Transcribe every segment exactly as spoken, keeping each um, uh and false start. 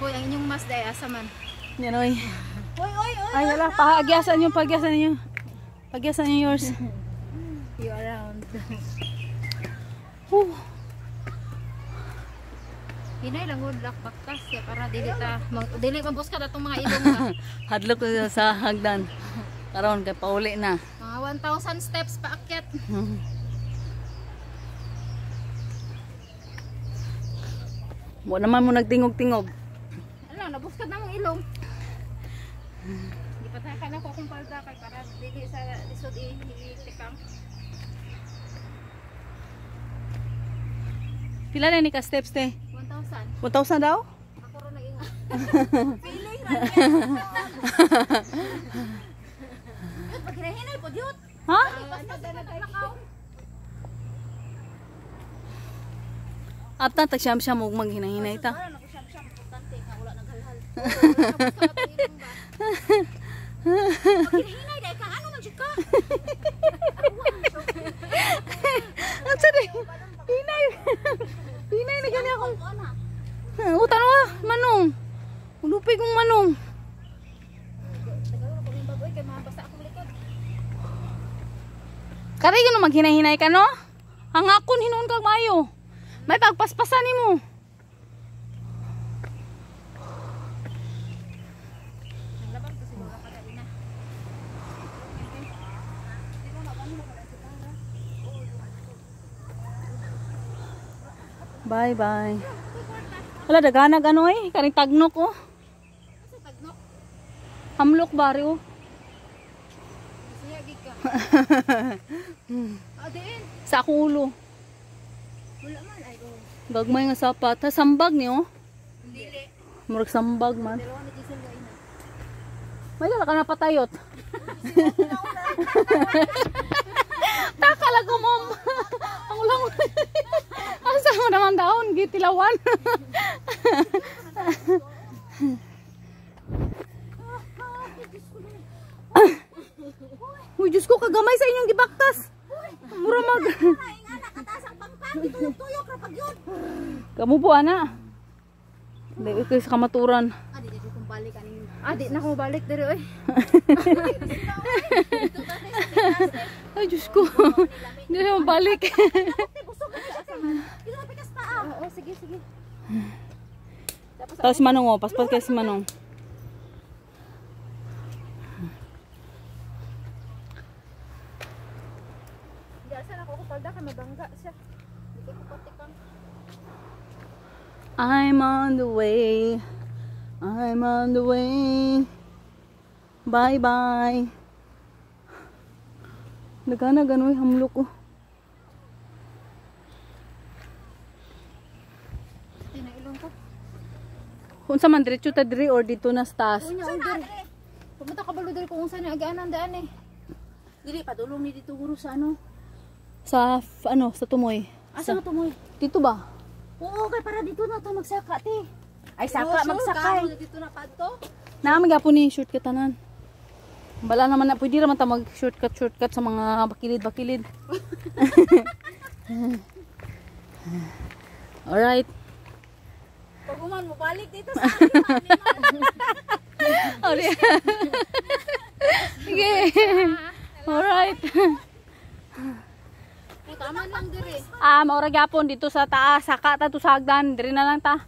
Hoy, ang inyong mas day asa man. Yan oy. Hoy, oy, oy. Ay wala, pahagyasan niyo, pahagyasan niyo. Pahagyasan niyo yours. You around. Huh. Hinay lang good luck baktas ya para dili ta mag, dili mabos ka datong mga ilong ka. Hadlok ko sa hagdan. Karon kay pauli na. Mga one thousand steps paakyat. Mo naman mo nagtingog-tingog. Ala, nabos ka na mong ilong. Di pa tayo ka na ko kung palda kay para dili sa lisod i-tikang. Pila na ni ka steps te? one thousand. one thousand daw? Ako ro nag-ingat. Feeling ra niya. Pagkirahinay po jud. Ha? Basta na lakaw. Aptan tag siyam siya mo maghinahinay ta. Para nako siyam-siyam importante nga wala naghalhal. Pagkirahinay dai ka ano man jud ka? Ang sorry. Hinay. Hinay na gani ako. Utan wa, manong. Ulupay kong manong. Kari gano maghinahinay ka no? Hangakon hinuon kag mayo. May pagpaspasan nimo. Bye bye. Wala daganag ano eh, karing tagnok oh. Tagnok. Hamlok bari oh. Siya gid ka. Adin. Sa akong ulo. Wala man ay go. Gagmay nga sapat. Ha, sambag niyo. Dili. Murag sambag man. Dalawa ni Gisel gay na. May lala ka na patayot. Takala ko mom. Ang ulang. Ang sama naman daon. Gitilawan. Uy, Diyos ko, kagamay sa inyong gibaktas. Mura mag. Kamu po, ana. Hindi ko sa kamaturan. Adi, di ko balik aning. Adi, na ko balik diri oy. Ay, Diyos ko. Hindi na mabalik. Oo, sige, sige. Tapos manong oh, paspas kasi manong. Diasa na ko ko palda kay mabangga siya. Di ko patikang. I'm on the way. I'm on the way. Bye bye. Nagana ganoy hamlok ko. Di na ilong ko. Kung sa man diretso ta diri or dito na sa taas. Unya under. Pumunta ka balo diri kung unsa ni agaanan daan eh. Dili padulong ni dito guro sa ano. Sa f- ano, sa tumoy. Asa nga tumoy? Dito ba? Oo, kay para dito na ta magsaka ti. Ay saka magsakay. Dito na padto. Naami gapon ni shortcut tanan. Bala naman na pwede naman ta mag shortcut shortcut sa mga bakilid-bakilid. Alright. Pag uman mo balik dito sa akin. Alright. Sige. Alright. Tama lang diri. Ah, maura gyapon dito sa taas, saka ta to sa hagdan, diri na lang ta.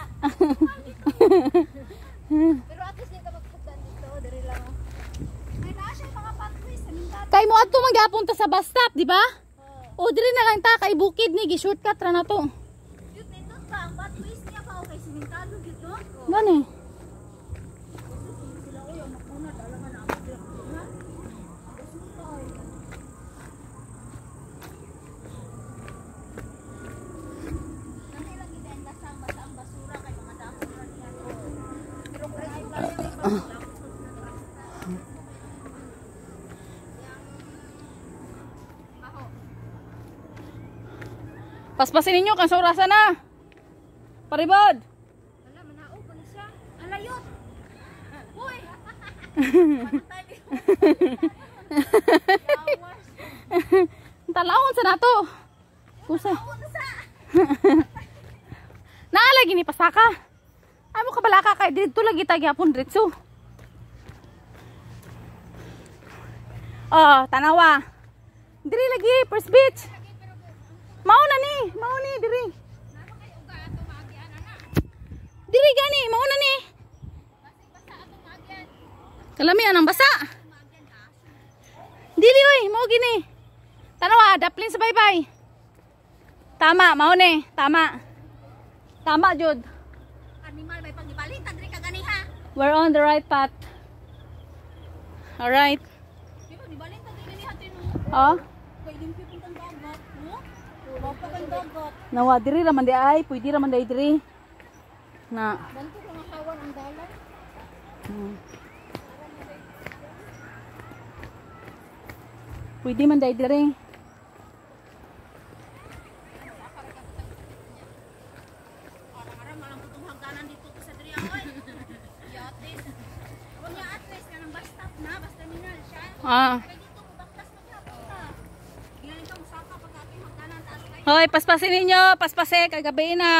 Pero at least di ka magsagdan dito, diri lang. Ay na siya mga pathways sa mintan. Kay mo adto man gyapon ta sa bus stop, di ba? O diri na lang ta kay bukid ni gi-shortcut ra na to. Yun dito pa ang pathways niya pa okay simintado dito. Gani. Sila oy ang makuna dala man ang dira kuna. Paspasin ninyo kan sa orasan na. Paribod. Wala manaog man siya. Halayot. Hoy. Talawon sa nato. Kusa. Naalagi ni pasaka. Ay mo kabala ka kay dito lagi tagyapon diretso. Oh, tanawa. Diri lagi first beach. Mao na ni, mao ni diri. Diri gani, mao na ni. Kalami anang basa. Dili oy, mao gini. Tanawa, daplin sa bye-bye. Tama, mao ni, tama. Tama jud. Animal may pagibalitan diri ka gani ha. We're on the right path. All right. Di ba gibalitan diri ni hatin mo. Oh. Kay limpyo pud ang dagat, no? Wa pa kang dagat. Nawa diri raman di ay, pwede raman di diri. Na. Banto ko nga kawan ang dalan. Hmm. Pwede man di diri. Orang-orang malang putong hagdanan dito sa diri oy. Yatis. Wala niya address na nang bus stop na, basta terminal siya. Ah. Kaya dito mo baklas mo gyapon ta. Ngayon ka musaka pag ating hagdanan taas kayo. Hoy, paspasin ninyo, paspase kay gabi na.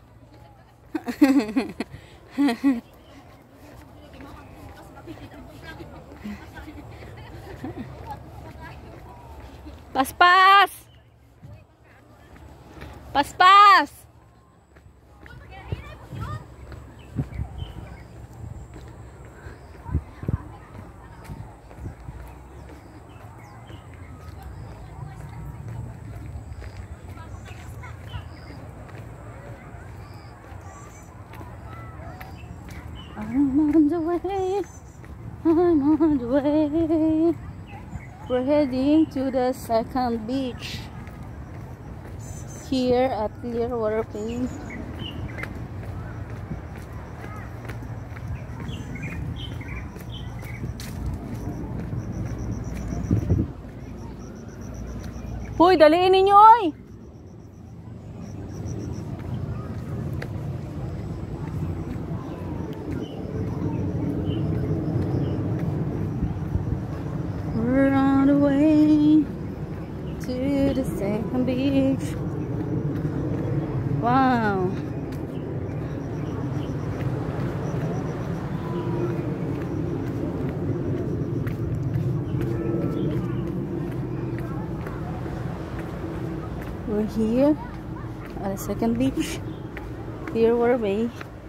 Paspas. Paspas. I'm on the way, I'm on the way. We're heading to the second beach here at Clearwater Bay. Hoy, daliin ninyo oy! We're on the way to the second beach. Wow. We're here at the second beach. Clearwater Bay.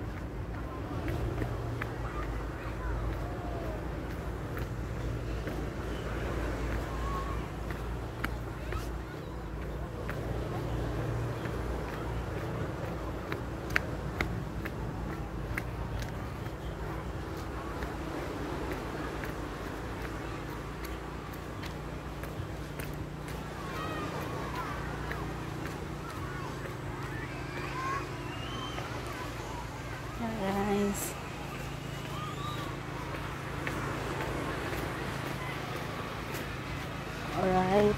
Guys, all right.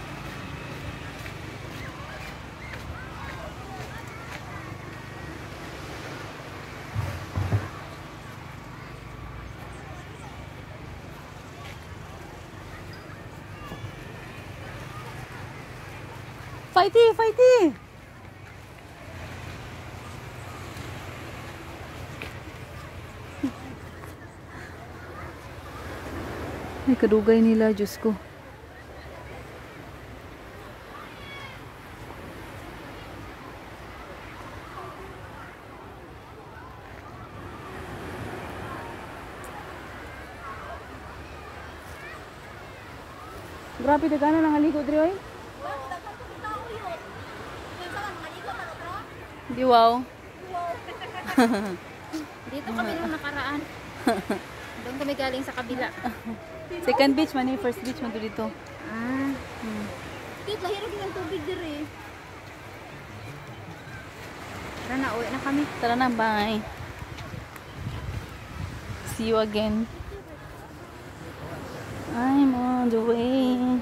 Fighty, fighty. Ay, kadugay nila, Diyos ko. Grabe, dagana nang haligo, Dre, oy. Di wow. Dito kami nung nakaraan. Doon kami galing sa kabila. Second beach man eh, first beach man to dito. Ah. Hmm. Dito, lahirap yung tubig dire. Tara na, uwi na kami. Tara na, bye. See you again. I'm on the way.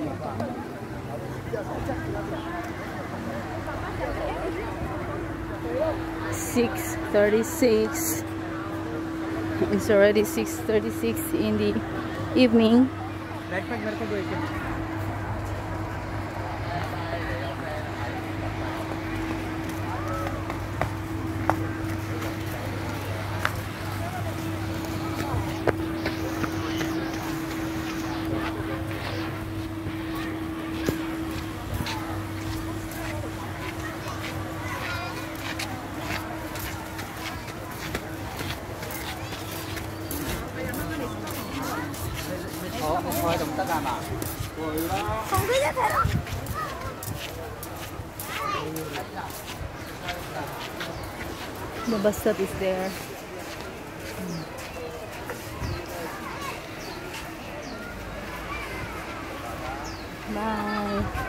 six thirty-six. It's already six thirty-six in the evening. The bus stop is there. Bye.